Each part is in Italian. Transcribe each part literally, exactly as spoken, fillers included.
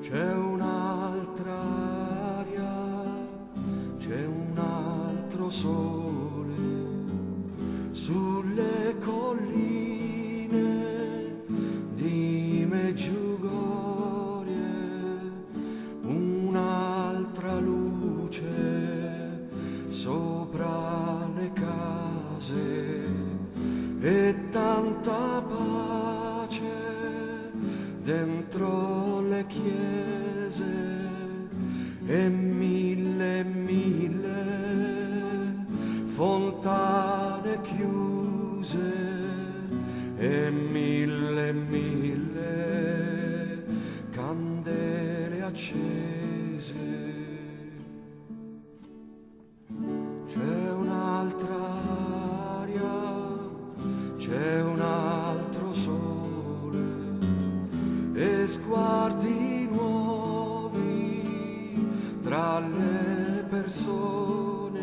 C'è un'altra aria, c'è un altro sole sulle colline di Meggiugorie, un'altra luce sopra le case e tanta pace dentro le chiese e mille e mille fontane chiuse e mille e mille candele accese. C'è un'altra aria, c'è un altro sole e sguardi nuovi tra le persone.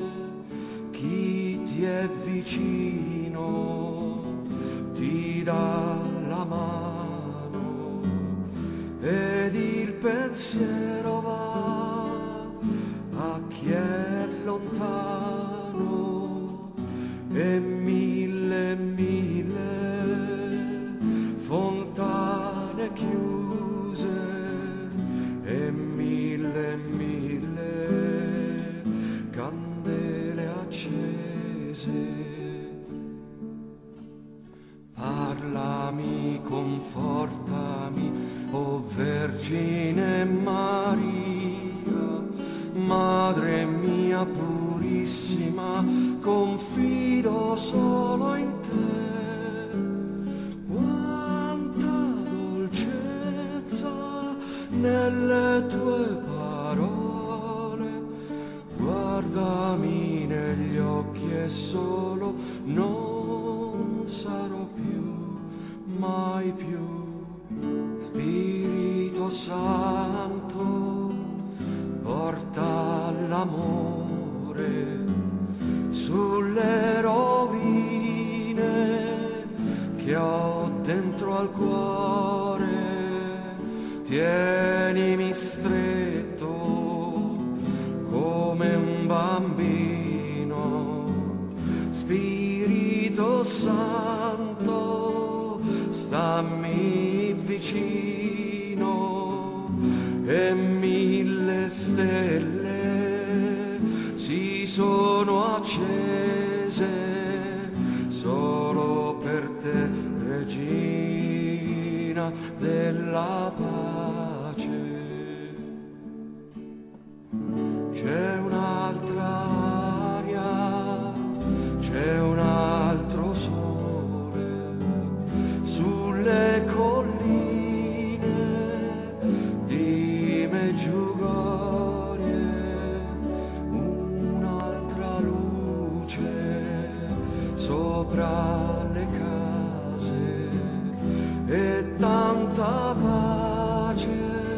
Chi ti è vicino ti dà la mano ed il pensiero va a chi è lontano e mille e mille fontane chiuse e mille e mille candele accese. Parlami, confortami, o Vergine Maria, Madre mia purissima, confido solo in te. Quanta dolcezza nelle tue parole, guardami negli occhi e solo non sarò più, mai più. Spirito Santo, porta l'amore sulle rovine che ho dentro al cuore. Tienimi stretto come un bambino. Spirito Santo, stammi vicino e mille stelle si sono accese solo per te, Regina della pace. C'è un'altra aria, c'è un altro sole sulle colline di Meggiugorie, un'altra luce sopra le case e tanta pace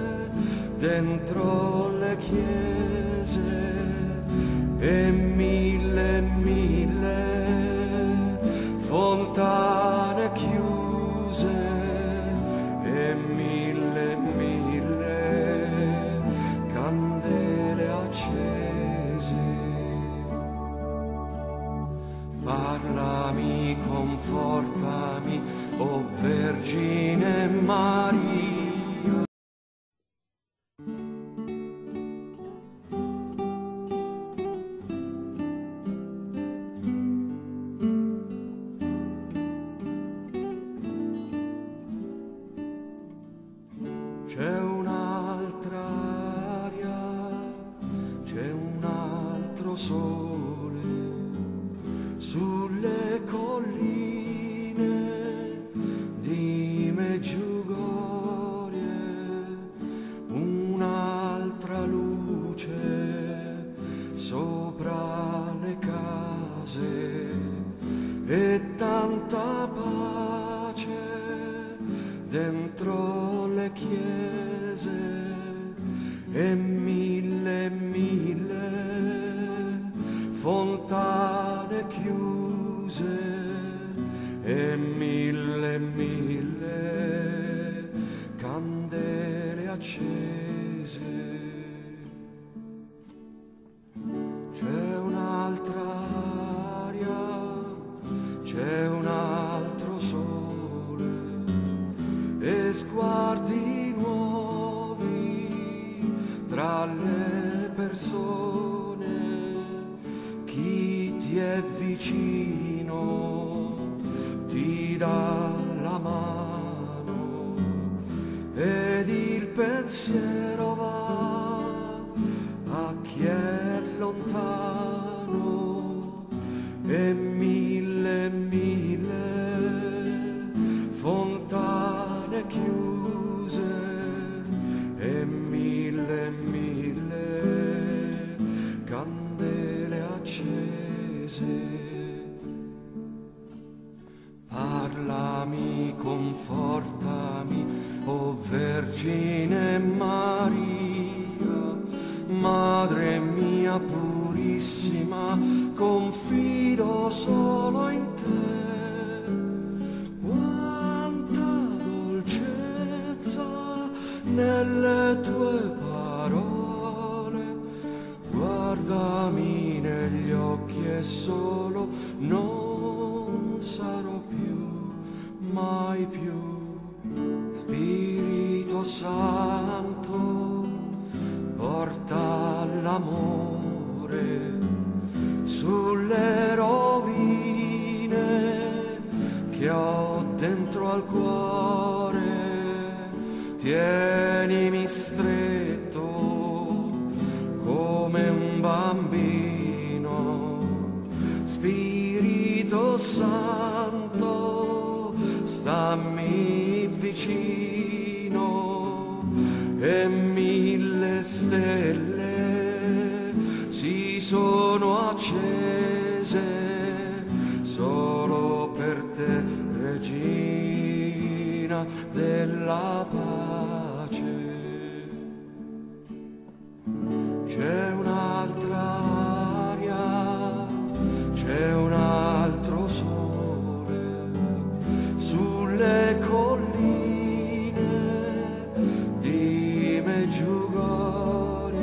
dentro le chiese e mille e mille fontane chiuse e mille e mille candele accese. Parlami, confortami, o Vergine Maria. C'è un'altra aria, c'è un altro sole sulle colline di Meggiugorie, un'altra luce sopra le case e tanta pace dentro le chiese e mille e mille fontane chiuse e mille e mille candele accese. C'è un'altra aria, c'è un altro sole e sguardi nuovi tra le persone. Chi ti è vicino ti dà la mano ed il pensiero va a chi è lontano, e mille e mille fontane chiuse e mille e mille candele accese. Parlami, confortami, o Vergine Maria, Madre mia purissima, confido solo in te. Quanta dolcezza nelle tue parole, guardami negli occhi e solo non sarò più, mai più. Spirito Santo, porta l'amore sulle rovine che ho dentro al cuore. Tienimi stretto come un bambino. Spirito Santo, stammi vicino, e mille stelle si sono accese solo per te, Regina della pace. C'è un'altra aria, c'è un altro sole sulle colline di Meggiugorie,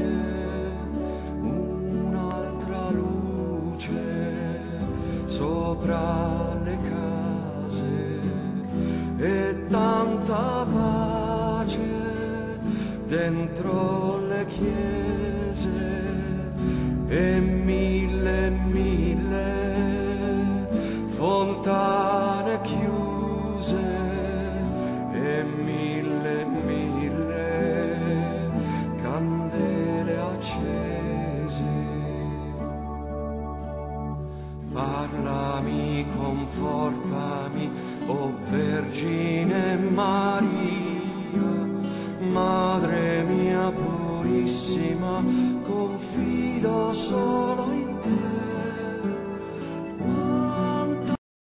un'altra luce sopra le case e tanta pace dentro le chiese, e mille e mille fontane chiuse e mille e mille candele accese. Parlami, confortami, o Vergine Maria, Madre mia purissima, confido solo in te. Quanta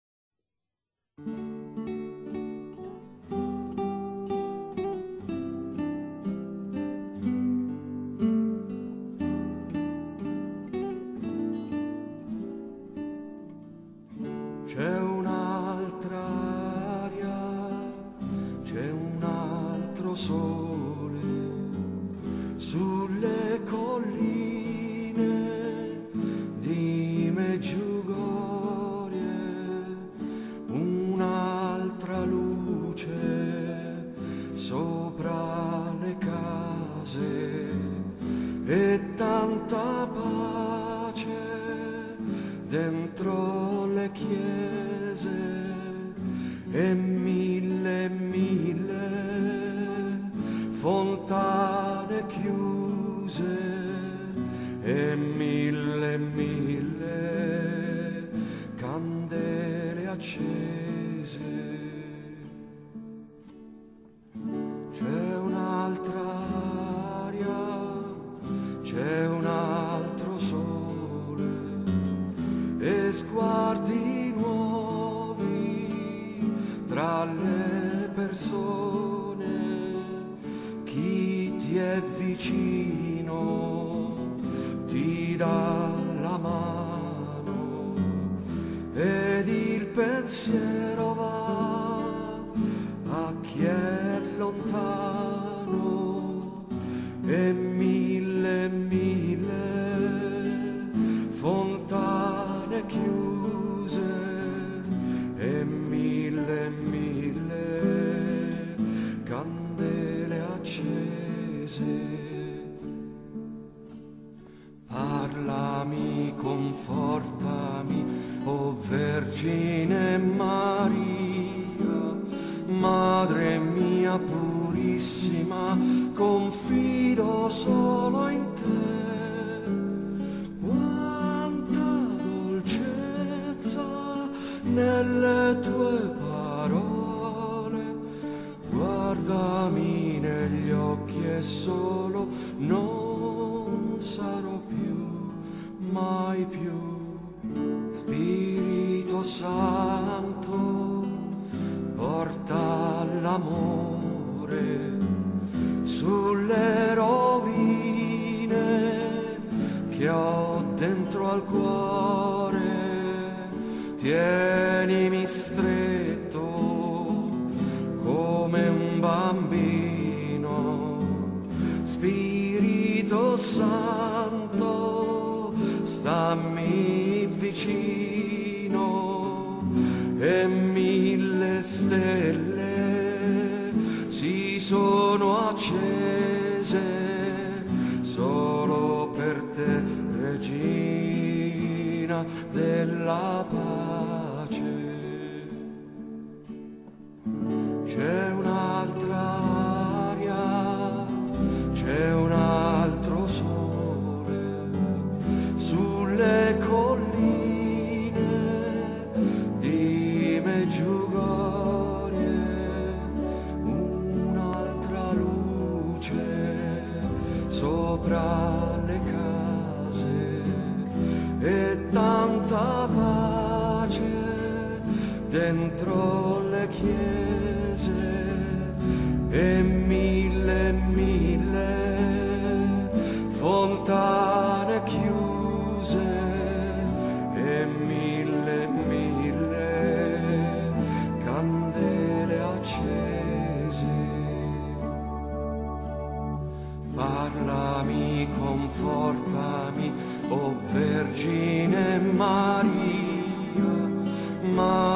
c'è un'altra aria, c'è un altro sole sulle colline di Meggiugorie, un'altra luce sopra le case e tanta pace dentro le chiese, e mille e mille fontane chiuse e mille e mille candele accese. C'è un'altra aria, c'è un altro sole e sguardi nuovi tra le persone. Chi ti è vicino ti dà la mano ed il pensiero va a chi è lontano, Parlami, confortami, o Vergine Maria, Madre mia purissima, confido solo in te. Quanta dolcezza nelle tue parole, guardami negli occhi e solo non sarò più, mai più. Spirito Santo, porta l'amore sulle rovine che ho dentro al cuore. Tienimi stretto come un bambino. Spirito Santo, stammi vicino, e mille stelle si sono accese solo per te, Regina della pace. C'è un'altra aria, c'è un altro sole sulle colline di Meggiugorie, un'altra luce sopra le case e tanta pace dentro le chiese, e mille mille fontane chiuse, e mille mille candele accese. Parlami, confortami, o Vergine Maria, Maria